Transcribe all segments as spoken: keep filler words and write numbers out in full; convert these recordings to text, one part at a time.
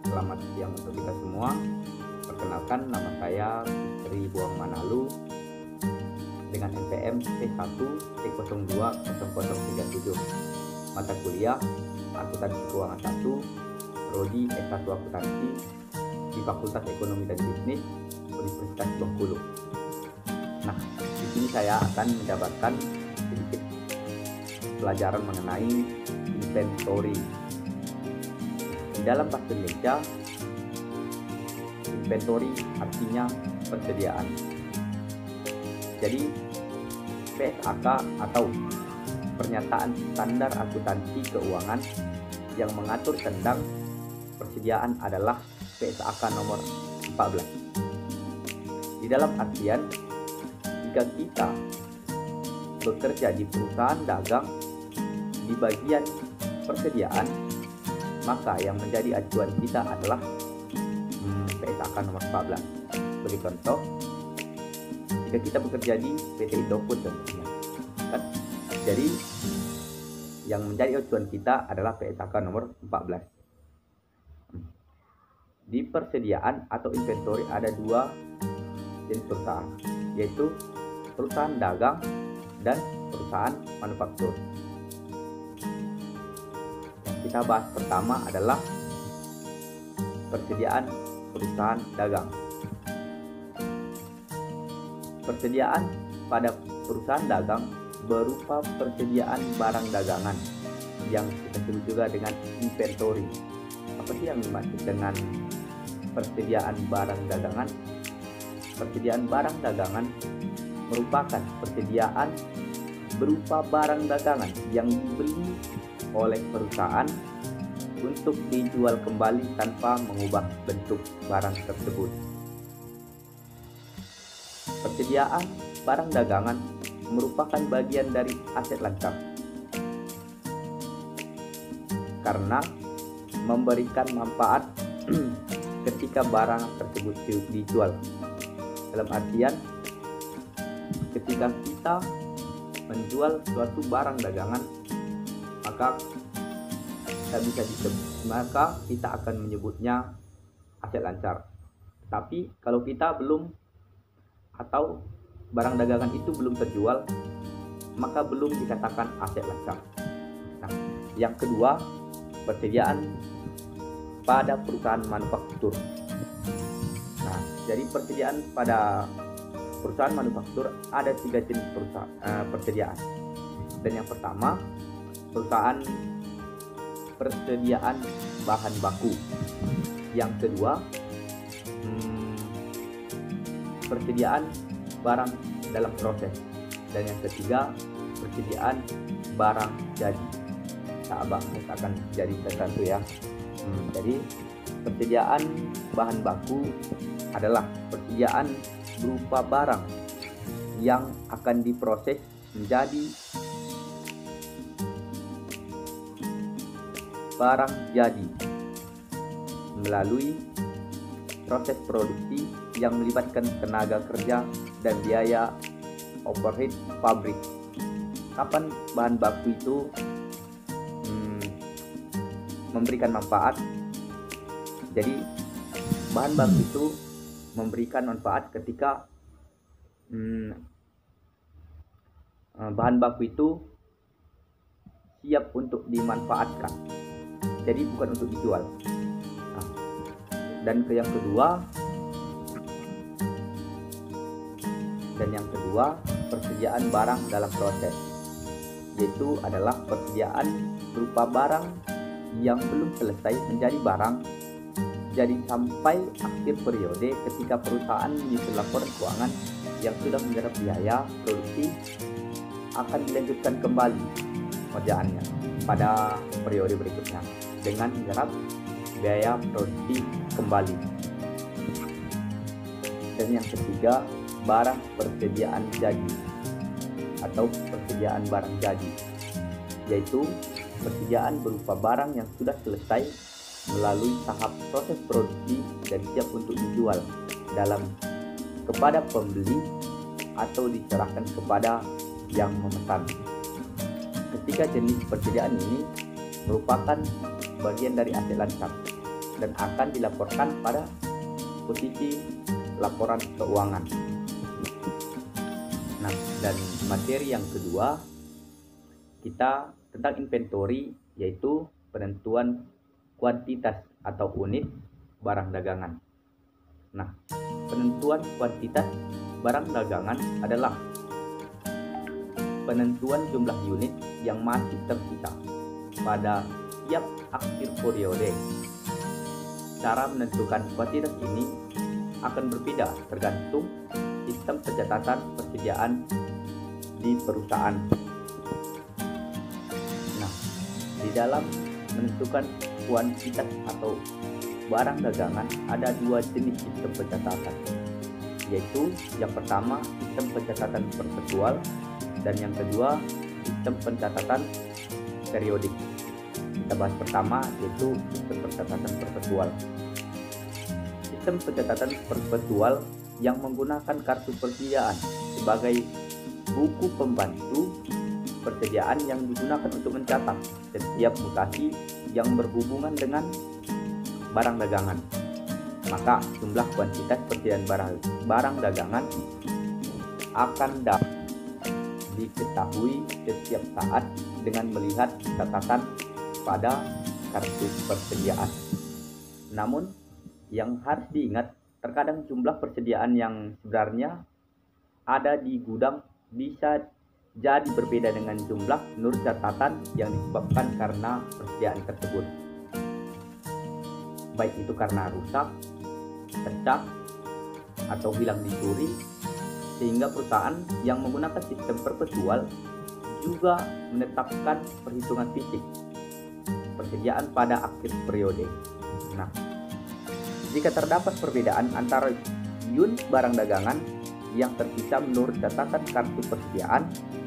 Selamat siang untuk kita semua. Perkenalkan, nama saya Tri Buang Manalu dengan N P M P satu T nol dua nol nol tiga tujuh. Mata kuliah Akuntansi Keuangan satu, Prodi S satu Akuntansi di Fakultas Ekonomi dan Bisnis Universitas Bengkulu. Nah, di sini saya akan menjabarkan sedikit pelajaran mengenai inventory. Di dalam bahasa Indonesia, inventory artinya persediaan. Jadi P S A K atau Pernyataan Standar Akuntansi Keuangan yang mengatur tentang persediaan adalah P S A K nomor empat belas. Di dalam artian, jika kita bekerja di perusahaan dagang di bagian persediaan, maka yang menjadi acuan kita adalah hmm, P S A K nomor empat belas. Sebagai contoh, jika kita bekerja di P T Indofood tentunya, kan? Jadi yang menjadi acuan kita adalah P S A K nomor empat belas. Di persediaan atau inventory ada dua jenis perusahaan, yaitu perusahaan dagang dan perusahaan manufaktur. Kita bahas pertama adalah persediaan perusahaan dagang. Persediaan pada perusahaan dagang berupa persediaan barang dagangan yang kita sebut juga dengan inventory. Apa sih yang dimaksud dengan persediaan barang dagangan? Persediaan barang dagangan merupakan persediaan berupa barang dagangan yang dibeli oleh perusahaan untuk dijual kembali tanpa mengubah bentuk barang tersebut. Persediaan barang dagangan merupakan bagian dari aset lancar karena memberikan manfaat ketika barang tersebut dijual. Dalam artian, ketika kita menjual suatu barang dagangan, maka kita bisa disebut, maka kita akan menyebutnya aset lancar. Tapi kalau kita belum atau barang dagangan itu belum terjual, maka belum dikatakan aset lancar. Nah, yang kedua, persediaan pada perusahaan manufaktur. Nah, jadi persediaan pada perusahaan manufaktur ada tiga jenis perusahaan uh, persediaan. Dan yang pertama, perusahaan persediaan bahan baku. Yang kedua, hmm, persediaan barang dalam proses. Dan yang ketiga, persediaan barang jadi. Nah, abang akan jadi tertentu ya. Hmm, jadi persediaan bahan baku adalah persediaan berupa barang yang akan diproses menjadi barang jadi melalui proses produksi yang melibatkan tenaga kerja dan biaya overhead pabrik. Kapan bahan baku itu hmm, memberikan manfaat? Jadi bahan baku itu memberikan manfaat ketika hmm, bahan baku itu siap untuk dimanfaatkan. Jadi bukan untuk dijual. Nah, dan ke yang kedua, dan yang kedua persediaan barang dalam proses, yaitu adalah persediaan berupa barang yang belum selesai menjadi barang, jadi sampai akhir periode ketika perusahaan menyusun laporan keuangan yang sudah menyerap biaya produksi akan dilanjutkan kembali pengerjaannya pada periode berikutnya dengan menyerap biaya produksi kembali. Dan yang ketiga, barang persediaan jadi atau persediaan barang jadi, yaitu persediaan berupa barang yang sudah selesai melalui tahap proses produksi dan siap untuk dijual dalam kepada pembeli atau diserahkan kepada yang memesan. Ketiga jenis persediaan ini merupakan bagian dari aset lancar dan akan dilaporkan pada posisi laporan keuangan. Nah, dan materi yang kedua kita tentang inventory, yaitu penentuan kuantitas atau unit barang dagangan. Nah, penentuan kuantitas barang dagangan adalah penentuan jumlah unit yang masih tersisa pada tiap akhir periode. Cara menentukan kuantitas ini akan berbeda tergantung sistem pencatatan persediaan di perusahaan. Nah, di dalam menentukan kuantitas atau barang dagangan ada dua jenis sistem pencatatan, yaitu yang pertama sistem pencatatan perpetual dan yang kedua sistem pencatatan periodik. Kita bahas pertama, yaitu sistem pencatatan perpetual. Sistem pencatatan perpetual yang menggunakan kartu persediaan sebagai buku pembantu persediaan yang digunakan untuk mencatat setiap mutasi yang berhubungan dengan barang dagangan. Maka jumlah kuantitas persediaan barang, barang dagangan akan dapat diketahui setiap saat dengan melihat catatan pada kartu persediaan. Namun yang harus diingat, terkadang jumlah persediaan yang sebenarnya ada di gudang bisa jadi berbeda dengan jumlah menurut catatan yang disebabkan karena persediaan tersebut, baik itu karena rusak, pecah, atau hilang dicuri, sehingga perusahaan yang menggunakan sistem perpetual juga menetapkan perhitungan fisik persediaan pada akhir periode. Nah, jika terdapat perbedaan antara unit barang dagangan yang tersisa menurut catatan kartu persediaan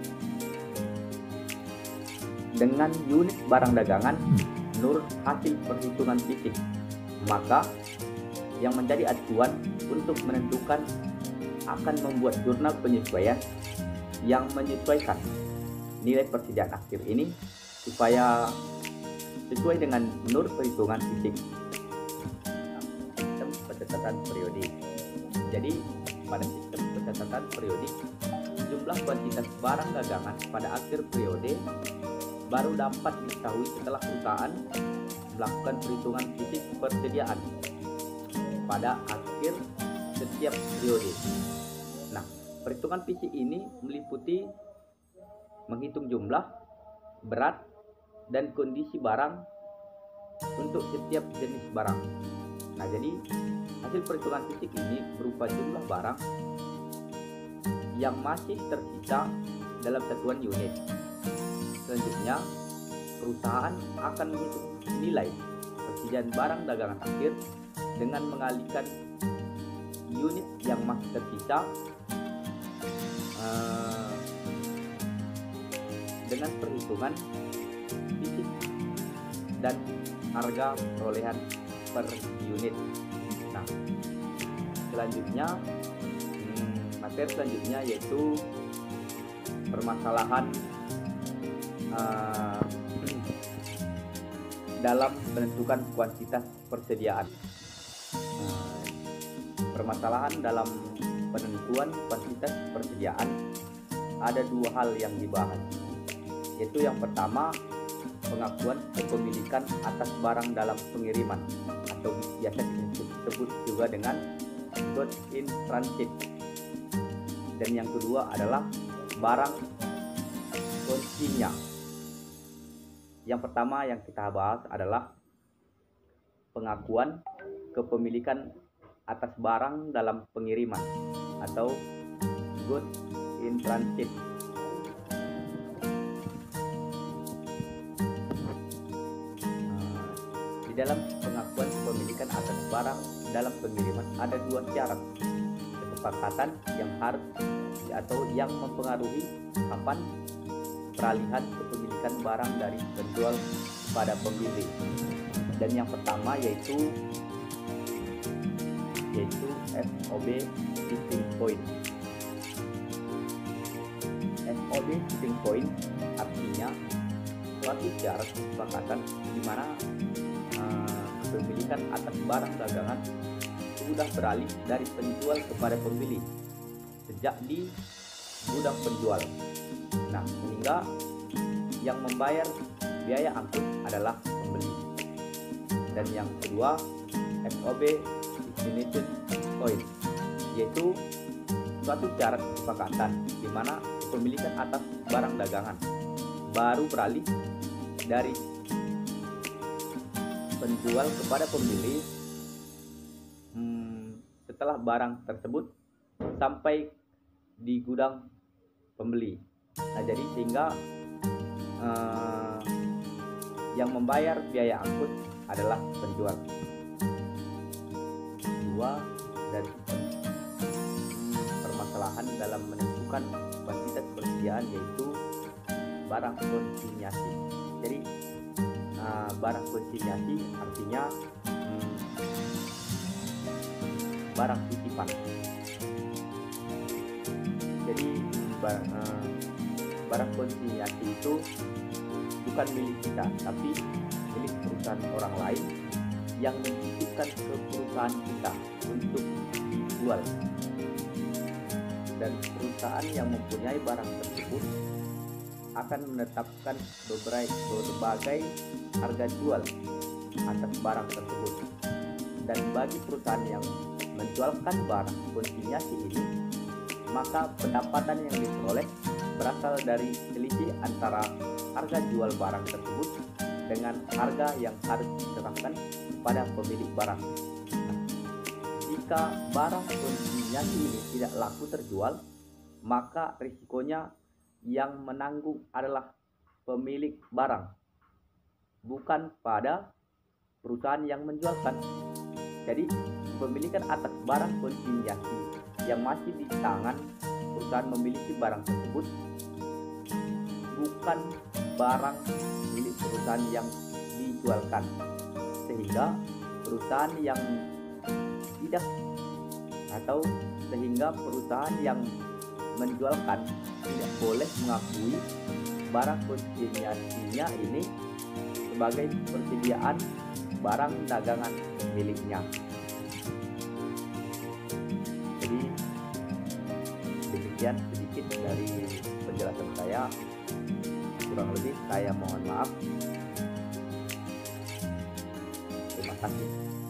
dengan unit barang dagangan menurut hasil perhitungan fisik, maka yang menjadi acuan untuk menentukan akan membuat jurnal penyesuaian yang menyesuaikan nilai persediaan akhir ini supaya sesuai dengan menurut perhitungan fisik. Sistem pencatatan periodik. Jadi pada sistem pencatatan periodik, jumlah kuantitas barang dagangan pada akhir periode baru dapat diketahui setelah perusahaan melakukan perhitungan fisik persediaan pada akhir setiap periode. Nah, perhitungan fisik ini meliputi menghitung jumlah, berat, dan kondisi barang untuk setiap jenis barang. Nah, jadi hasil perhitungan fisik ini berupa jumlah barang yang masih tersisa dalam satuan unit. Selanjutnya, perusahaan akan menghitung nilai persediaan barang dagangan akhir dengan mengalihkan unit yang masih tersisa uh, dengan perhitungan fisik dan harga perolehan per unit. Nah, selanjutnya hmm, materi selanjutnya yaitu permasalahan uh, dalam menentukan kuantitas persediaan. Uh, permasalahan dalam penentuan kuantitas persediaan ada dua hal yang dibahas, yaitu yang pertama pengakuan kepemilikan atas barang dalam pengiriman atau biasa disebut juga dengan goods in transit, dan yang kedua adalah barang konsinya. Yang pertama yang kita bahas adalah pengakuan kepemilikan atas barang dalam pengiriman atau goods in transit. Di dalam pengakuan kepemilikan atas barang dalam pengiriman ada dua syarat kesepakatan yang harus atau yang mempengaruhi kapan peralihan kepemilikan barang dari penjual kepada pembeli. Dan yang pertama yaitu yaitu F O B shipping point. F O B shipping point artinya suatu syarat kesepakatan di mana uh, kepemilikan atas barang dagangan sudah beralih dari penjual kepada pembeli sejak di gudang penjual. Nah, sehingga yang membayar biaya angkut adalah pembeli. Dan yang kedua, S O B destination point, yaitu suatu syarat kesepakatan di mana kepemilikan atas barang dagangan baru beralih dari penjual kepada pembeli hmm, setelah barang tersebut sampai di gudang pembeli. Nah, jadi sehingga eh, yang membayar biaya angkut adalah penjual. Dua, dan permasalahan dalam menentukan kuantitas persediaan yaitu barang konsinyasi. Jadi uh, barang konsinyasi artinya hmm, barang titipan. Jadi barang, uh, barang konsinyasi itu bukan milik kita, tapi milik perusahaan orang lain yang menitipkan ke perusahaan kita untuk dijual. Dan perusahaan yang mempunyai barang tersebut akan menetapkan berbagai harga jual atas barang tersebut. Dan bagi perusahaan yang menjualkan barang konsinyasi ini, maka pendapatan yang diperoleh berasal dari selisih antara harga jual barang tersebut dengan harga yang harus diserahkan kepada pemilik barang. Nah, jika barang konsinyasi ini tidak laku terjual, maka risikonya yang menanggung adalah pemilik barang, bukan pada perusahaan yang menjualkan. Jadi kepemilikan atas barang konsinyasi yang masih di tangan perusahaan memiliki barang tersebut bukan barang milik perusahaan yang dijualkan, sehingga perusahaan yang tidak atau sehingga perusahaan yang menjualkan tidak boleh mengakui barang konsinyasinya ini sebagai persediaan barang dagangan miliknya. Jadi demikian sedikit dari penjelasan saya. Kurang lebih saya mohon maaf. Terima kasih.